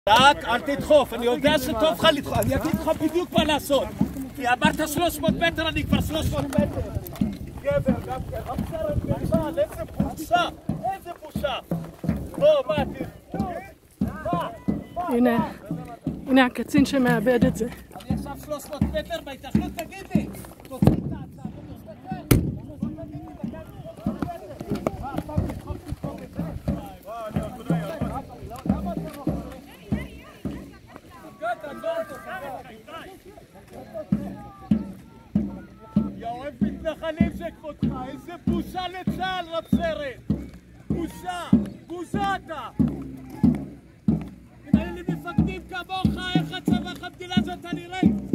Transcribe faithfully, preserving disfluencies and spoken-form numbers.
רק אל תדחוף, אני יודע שטוב לך לדחוף, אני אגיד לך בדיוק מה לעשות. כי אמרת שלוש מאות מטר, אני כבר שלוש מאות מטר. גבר, גם כן, המסרת בצה"ל, איזה בושה, איזה בושה. בוא, מה, תראה. הנה, הנה הקצין שמאבד את זה. אני עכשיו שלוש מאות מטר בהתאחדות, תגיד לי. תוציא את ההצעה, יא אוהב מתנחלים שכבודך, איזה בושה לצה"ל רב סרן. בושה, בושה אתה. אם היו לי מפקדים כמוך, איך הצבא המדינה הזאת אני ראיתי.